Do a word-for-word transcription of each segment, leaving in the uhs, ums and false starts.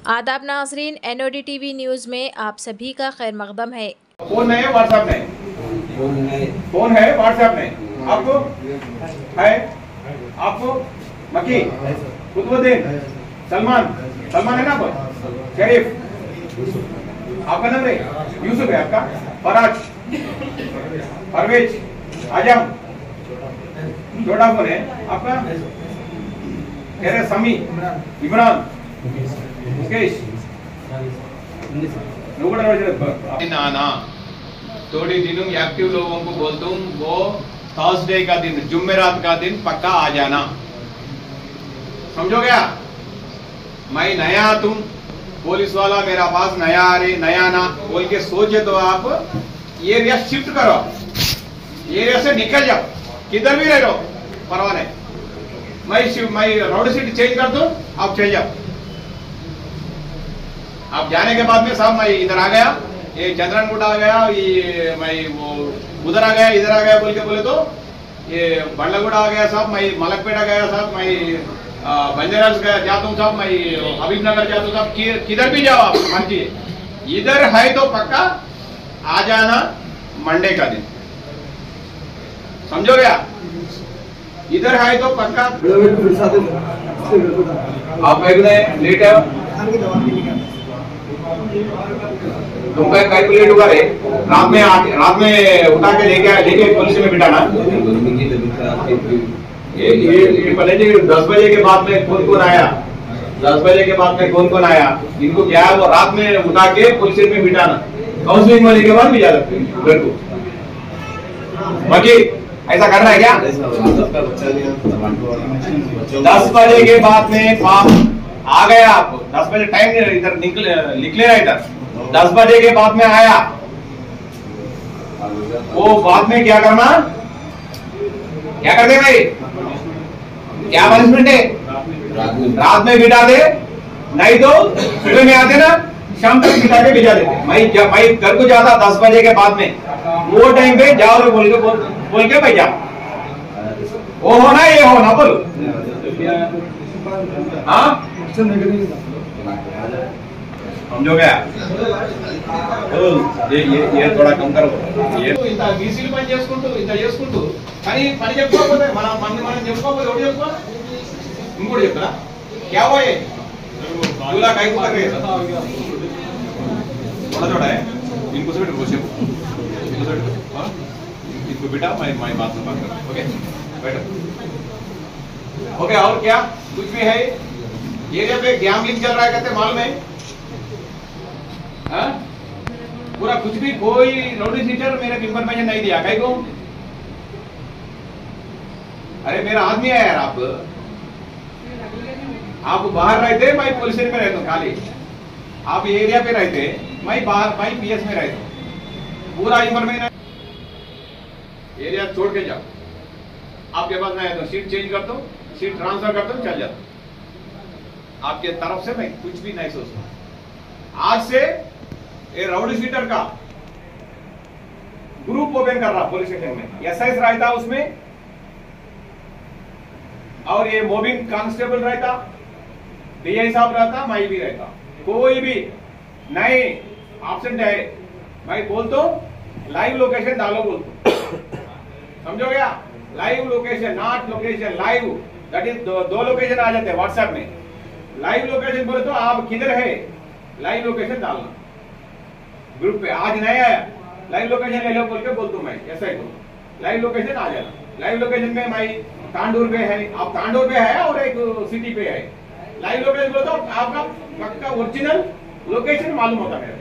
आदाब नाज़रीन, N O D TV वी न्यूज़ में आप सभी का खैर मकदम है। फोन है व्हाट्सएप में, फोन है व्हाट्सएप में, आपको है, आपको मकी, कुतुबुद्दीन, सलमान, सलमान है ना, आपको शरीफ, आपका नाम है यूसुफ है, आपका फराज, परवेज, आजम, छोटा फोन है आपका, कह रहे समी, इमरान, मुकेश, आना थोड़ी दिनों एक्टिव लोगों को बोलता हूँ, वो थर्सडे का दिन, जुम्मेरात का दिन पक्का आ जाना, समझो क्या? मैं नया, तुम पुलिस वाला मेरा पास नया आ रही, नया ना बोल के सोचे तो आप एरिया शिफ्ट करो, एरिया से निकल जाओ, किधर भी रह लो परवाह नहीं। मैं मैं रोड सीट चेंज कर दूं, आप चले जाओ। आप जाने के बाद में साहब मैं इधर आ गया, ये चंद्रनगुट आ गया, ये मैं वो उधर आ गया, इधर आ गया बोल के बोले तो ये बंडलगुट आ गया साहब, मैं मलकपेटा गया साहब, मैं बंजाराज गया जाता हूँ साहब, मैं हबीबनगर जाता हूँ साहब, किधर भी जाओ आप मर्जी, इधर है तो पक्का आ जाना मंडे का दिन, समझो क्या? इधर है तो पक्का आप लेट है, तुमका कैलकुलेट हुआ रे, रात में रात में उठा के लेके लेके पुलिस में बिठाना। ये ये पता नहीं दस बजे के बाद में कौन कौन आया, दस बजे के बाद में कौन कौन आया, इनको क्या है वो रात में उठा के पुलिस में बिठाना, काउंसलिंग होने के बाद भी जा सकते हैं घर को। बाकी ऐसा करना है क्या? दस बजे के बाद में फॉर्म आ गया, आपको दस बजे टाइम इधर निकले लिख लेना, इधर दस बजे के बाद में आया, वो बाद में क्या करना, क्या करते भाई, क्या पनिशमेंट है? रात में बिठा दे, नहीं तो सुबह में आते ना, शाम तक बिठा के भेजा देते। मैं जब मैं घर को जाता दस बजे के बाद में, वो टाइम पे जाओ रे बोल के बोल, बोल के भाई जाओ, वो होना ये होना बोलो, हाँ समझो क्या? ये ये ये थोड़ा कम करो, ये ఇంత బీసీలు పని చేసుకుంటూ ఇంత చేసుకుంటూ కానీ పని చెప్పుకోకపోతే మన మన మనం చెప్పుకోకపోతే ఎవరు చెప్పుకో, ఇంకోటి చెప్తారా क्या हुआ ये दूल्हा काहे को कर रहे हैं, थोड़ा छोटा है, इनको से बैठो, इनको से बैठो, इनको बिठा, मैं मैं बात में बात करूं, ओके बैठो, ओके। और क्या कुछ भी है एरिया पे गैम्बलिंग चल रहा है कहते मालूम है, हाँ? पूरा कुछ भी कोई नोटिस लीटर मेरे इंफॉर्मेशन नहीं दिया, कहीं को अरे मेरा आदमी है यार, आप आप बाहर रहते, मैं पुलिस में रहता हूँ खाली, आप एरिया पे रहते, मैं बाहर मैं पीएस में रहता हूँ, पूरा इंफॉर्मेशन एरिया छोड़ के जाओ, आपके पास नहीं है तो सीट चेंज कर दो, सीट ट्रांसफर कर दो, चल जाता, आपके तरफ से मैं कुछ भी नहीं सोचता। आज से ये राउडी शीटर का ग्रुप ओपन कर रहा पुलिस स्टेशन में, एसआई रहता उसमें, और ये मोबिंग कांस्टेबल रहता, डीआई साहब रहता, मैं भी रहता, कोई भी नहीं एब्सेंट है, मैं बोलता हूं लाइव लोकेशन डालो बोलता हूं, समझो क्या? Live location, not location, live, that is दो, दो लोकेशन आ जाते हैं व्हाट्सएप में, लाइव लोकेशन बोले तो आप किधर है, लाइव लोकेशन डालना ग्रुप पे, आज नहीं आया लाइव लोकेशन ले लो बोल के बोलता हूं मैं, ऐसा ही तो लाइव लोकेशन आ जाना, लाइव लोकेशन में मैं तांडूर पे है, आप तांडूर पे है और एक सिटी पे है, लाइव लोकेशन बोले तो आपका पक्का ओरिजिनल लोकेशन मालूम होता है,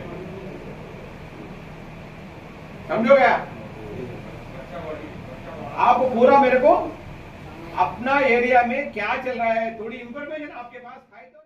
समझो क्या? आप पूरा मेरे को अपना एरिया में क्या चल रहा है थोड़ी इंफॉर्मेशन आपके पास है तो